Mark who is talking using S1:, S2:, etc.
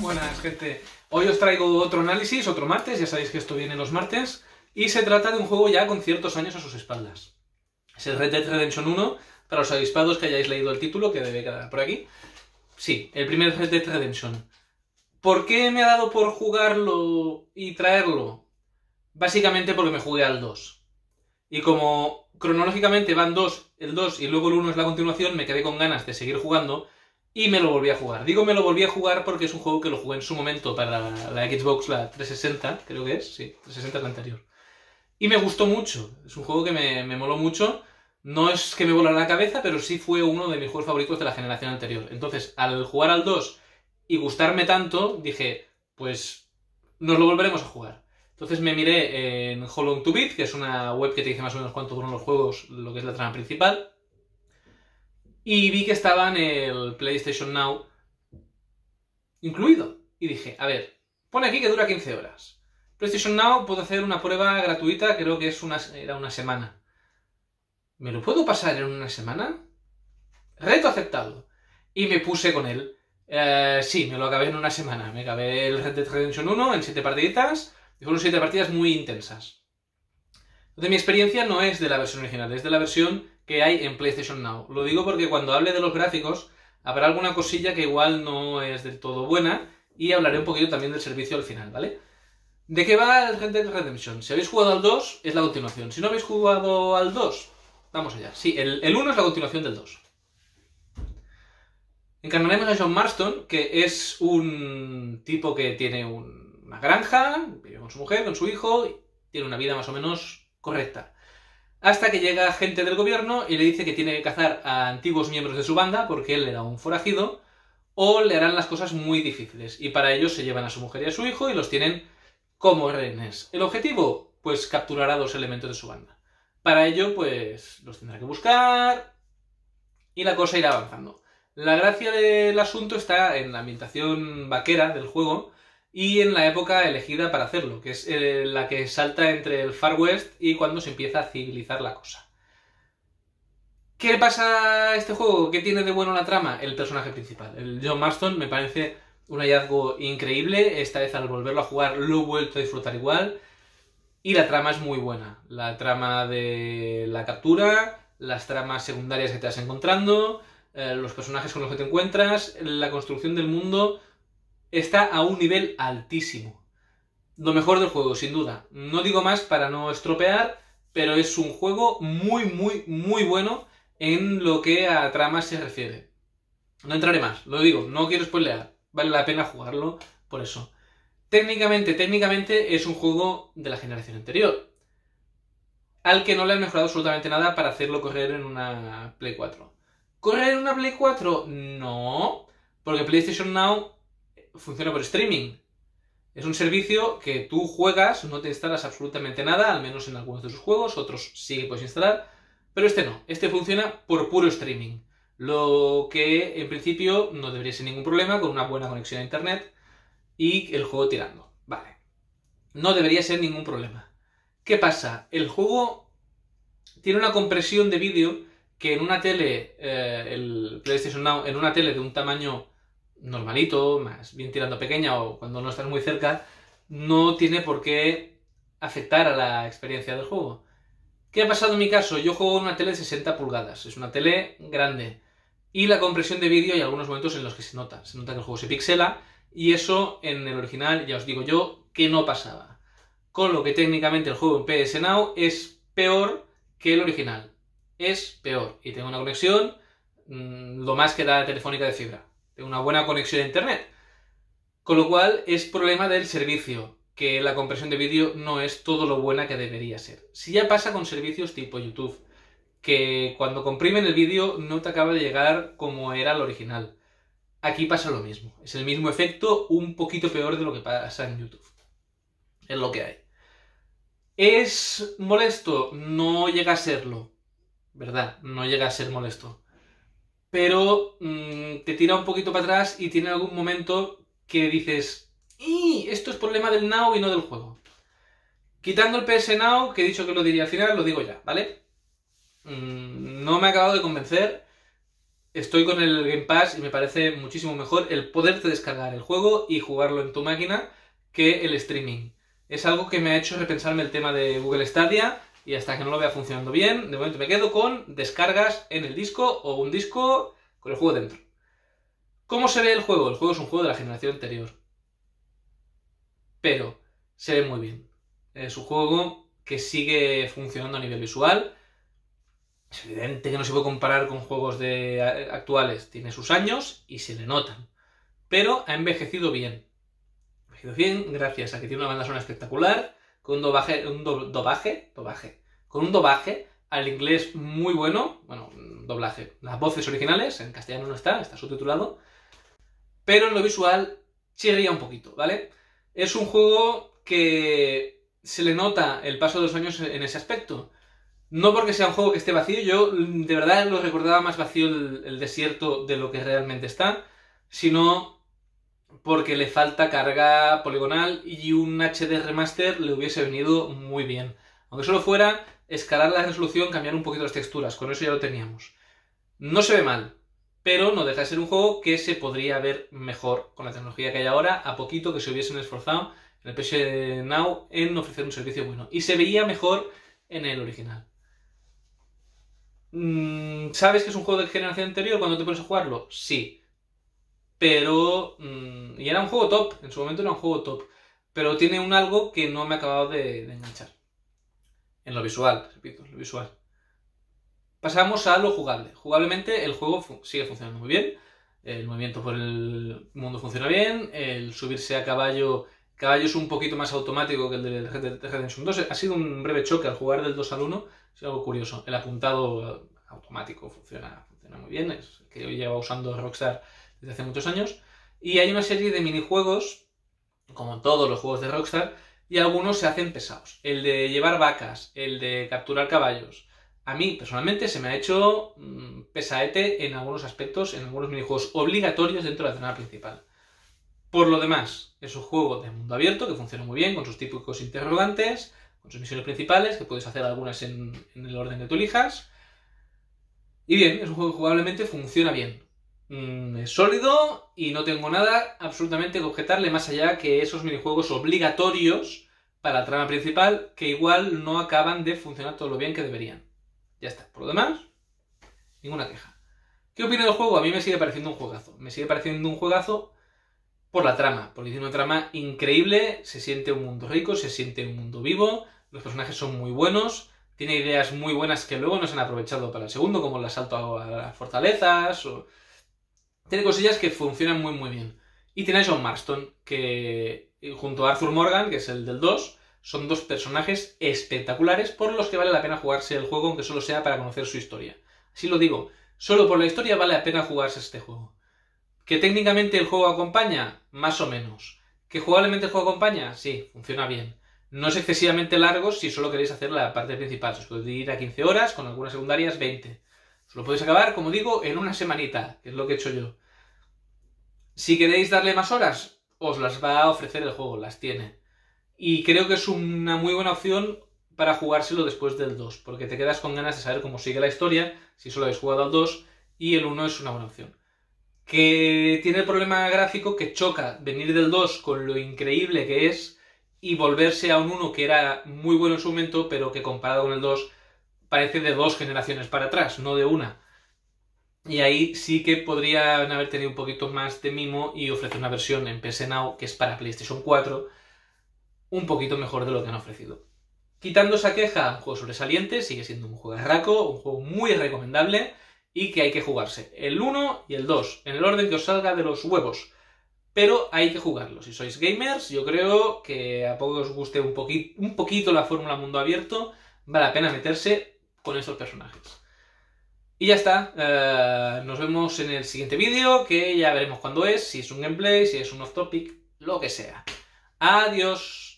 S1: Buenas, gente. Hoy os traigo otro análisis, otro martes, ya sabéis que esto viene los martes, y se trata de un juego ya con ciertos años a sus espaldas. Es el Red Dead Redemption 1, para los avispados que hayáis leído el título, que debe quedar por aquí. Sí, el primer Red Dead Redemption. ¿Por qué me ha dado por jugarlo y traerlo? Básicamente porque me jugué al 2. Y como cronológicamente van el 2 y luego el 1 es la continuación, me quedé con ganas de seguir jugando y me lo volví a jugar. Digo me lo volví a jugar porque es un juego que lo jugué en su momento para la Xbox, la 360, creo que es, sí, 360 es la anterior. Y me gustó mucho, es un juego que me moló mucho. No es que me volara la cabeza, pero sí fue uno de mis juegos favoritos de la generación anterior. Entonces, al jugar al 2 y gustarme tanto, dije, pues nos lo volveremos a jugar. Entonces me miré en How Long to Beat, que es una web que te dice más o menos cuánto duran los juegos, lo que es la trama principal. Y vi que estaba en el PlayStation Now incluido. Y dije, a ver, pone aquí que dura 15 horas. PlayStation Now puedo hacer una prueba gratuita, creo que era una semana. ¿Me lo puedo pasar en una semana? Reto aceptado. Y me puse con él. Sí, me lo acabé en una semana. Me acabé el Red Dead Redemption 1 en 7 partiditas. Y fueron 7 partidas muy intensas. Entonces mi experiencia no es de la versión original, es de la versión que hay en PlayStation Now. Lo digo porque cuando hable de los gráficos habrá alguna cosilla que igual no es del todo buena y hablaré un poquito también del servicio al final, ¿vale? ¿De qué va el Red Dead Redemption? Si habéis jugado al 2, es la continuación. Si no habéis jugado al 2, vamos allá. Sí, el 1 es la continuación del 2. Encarnaremos a John Marston, que es un tipo que tiene una granja, vive con su mujer, con su hijo, y tiene una vida más o menos correcta. Hasta que llega gente del gobierno y le dice que tiene que cazar a antiguos miembros de su banda, porque él era un forajido, o le harán las cosas muy difíciles. Y para ello se llevan a su mujer y a su hijo y los tienen como rehenes. ¿El objetivo? Pues capturar a 2 elementos de su banda. Para ello, pues los tendrá que buscar y la cosa irá avanzando. La gracia del asunto está en la ambientación vaquera del juego y en la época elegida para hacerlo, que es la que salta entre el Far West y cuando se empieza a civilizar la cosa. ¿Qué le pasa a este juego? ¿Qué tiene de bueno la trama? El personaje principal. El John Marston me parece un hallazgo increíble. Esta vez al volverlo a jugar lo he vuelto a disfrutar igual. Y la trama es muy buena. La trama de la captura, las tramas secundarias que te vas encontrando, los personajes con los que te encuentras, la construcción del mundo está a un nivel altísimo. Lo mejor del juego, sin duda. No digo más para no estropear, pero es un juego muy, muy, muy bueno en lo que a trama se refiere. No entraré más, lo digo, no quiero spoilear. Vale la pena jugarlo por eso. Técnicamente es un juego de la generación anterior, al que no le han mejorado absolutamente nada para hacerlo correr en una Play 4. ¿Correr en una Play 4? No, porque PlayStation Now funciona por streaming. Es un servicio que tú juegas, no te instalas absolutamente nada, al menos en algunos de sus juegos, otros sí que puedes instalar, pero este no, este funciona por puro streaming. Lo que en principio no debería ser ningún problema con una buena conexión a internet y el juego tirando. Vale, no debería ser ningún problema. ¿Qué pasa? El juego tiene una compresión de vídeo que en una tele, el PlayStation Now, en una tele de un tamaño normalito, más bien tirando pequeña o cuando no estás muy cerca, no tiene por qué afectar a la experiencia del juego. ¿Qué ha pasado en mi caso? Yo juego en una tele de 60 pulgadas, es una tele grande, y la compresión de vídeo hay algunos momentos en los que se nota que el juego se pixela, y eso en el original ya os digo yo que no pasaba. Con lo que técnicamente el juego en PS Now es peor que el original. Es peor. Y tengo una conexión lo más que da telefónica de fibra. Tengo una buena conexión a internet. Con lo cual es problema del servicio, que la compresión de vídeo no es todo lo buena que debería ser. Si ya pasa con servicios tipo YouTube, que cuando comprimen el vídeo no te acaba de llegar como era el original. Aquí pasa lo mismo. Es el mismo efecto, un poquito peor de lo que pasa en YouTube. Es lo que hay. ¿Es molesto? No llega a serlo. ¿Verdad? No llega a ser molesto. Pero te tira un poquito para atrás y tiene algún momento que dices ¡y! Esto es problema del Now y no del juego. Quitando el PS Now, que he dicho que lo diría al final, lo digo ya, ¿vale? No me ha acabado de convencer. estoy con el Game Pass y me parece muchísimo mejor el poderte descargar el juego y jugarlo en tu máquina que el streaming. Es algo que me ha hecho repensarme el tema de Google Stadia y hasta que no lo vea funcionando bien, de momento me quedo con descargas en el disco o un disco con el juego dentro. ¿Cómo se ve el juego? El juego es un juego de la generación anterior. Pero se ve muy bien. Es un juego que sigue funcionando a nivel visual. Es evidente que no se puede comparar con juegos actuales. Tiene sus años y se le notan. Pero ha envejecido bien. Ha envejecido bien gracias a que tiene una banda sonora espectacular, con un doblaje al inglés muy bueno. Bueno, doblaje. Las voces originales, en castellano no está subtitulado. Pero en lo visual chirría un poquito, ¿vale? Es un juego que se le nota el paso de los años en ese aspecto. No porque sea un juego que esté vacío, yo de verdad lo recordaba más vacío el desierto de lo que realmente está, sino porque le falta carga poligonal y un HD remaster le hubiese venido muy bien. Aunque solo fuera escalar la resolución, cambiar un poquito las texturas, con eso ya lo teníamos. No se ve mal, pero no deja de ser un juego que se podría ver mejor con la tecnología que hay ahora, a poquito que se hubiesen esforzado en el PS Now en ofrecer un servicio bueno. Y se veía mejor en el original. ¿Sabes que es un juego de generación anterior cuando te pones a jugarlo? Sí. Pero... y era un juego top, en su momento era un juego top. Pero tiene un algo que no me ha acabado de enganchar. En lo visual, repito, en lo visual. Pasamos a lo jugable. Jugablemente el juego sigue funcionando muy bien. El movimiento por el mundo funciona bien. El subirse a caballo es un poquito más automático que el de Red Dead Redemption 2. Ha sido un breve choque al jugar del 2 al 1. Es algo curioso. El apuntado automático funciona muy bien. Es que yo llevo usando Rockstar desde hace muchos años. Y hay una serie de minijuegos, como en todos los juegos de Rockstar, y algunos se hacen pesados. El de llevar vacas, el de capturar caballos. A mí, personalmente, se me ha hecho pesaete en algunos aspectos, en algunos minijuegos obligatorios dentro de la trama principal. Por lo demás, es un juego de mundo abierto que funciona muy bien, con sus típicos interrogantes, con sus misiones principales, que puedes hacer algunas en el orden que tú elijas. Y bien, es un juego que jugablemente funciona bien. Es sólido y no tengo nada absolutamente que objetarle más allá que esos minijuegos obligatorios para la trama principal que igual no acaban de funcionar todo lo bien que deberían. Ya está. Por lo demás, ninguna queja. ¿Qué opino del juego? A mí me sigue pareciendo un juegazo. Me sigue pareciendo un juegazo por la trama. Porque tiene una trama increíble, se siente un mundo rico, se siente un mundo vivo, los personajes son muy buenos, tiene ideas muy buenas que luego no se han aprovechado para el segundo, como el asalto a las fortalezas, o... Tiene cosillas que funcionan muy bien. Y tiene a John Marston, que junto a Arthur Morgan, que es el del 2, son dos personajes espectaculares por los que vale la pena jugarse el juego, aunque solo sea para conocer su historia. Así lo digo, solo por la historia vale la pena jugarse este juego. ¿Que técnicamente el juego acompaña? Más o menos. ¿Que jugablemente el juego acompaña? Sí, funciona bien. No es excesivamente largo si solo queréis hacer la parte principal. Os podéis ir a 15 horas, con algunas secundarias 20. Os lo podéis acabar, como digo, en una semanita, que es lo que he hecho yo. Si queréis darle más horas, os las va a ofrecer el juego, las tiene. Y creo que es una muy buena opción para jugárselo después del 2, porque te quedas con ganas de saber cómo sigue la historia, si solo habéis jugado al 2, y el 1 es una buena opción. Que tiene el problema gráfico que choca venir del 2 con lo increíble que es y volverse a un 1 que era muy bueno en su momento, pero que comparado con el 2 parece de 2 generaciones para atrás, no de una. Y ahí sí que podrían haber tenido un poquito más de mimo y ofrecer una versión en PS Now, que es para PlayStation 4, un poquito mejor de lo que han ofrecido. Quitando esa queja, un juego sobresaliente, sigue siendo un juegarraco, un juego muy recomendable y que hay que jugarse. El 1 y el 2, en el orden que os salga de los huevos. Pero hay que jugarlo. Si sois gamers, yo creo que a poco os guste un poquito la fórmula mundo abierto, vale la pena meterse con esos personajes. Y ya está. Nos vemos en el siguiente vídeo, que ya veremos cuándo es, si es un gameplay, si es un off-topic, lo que sea. Adiós.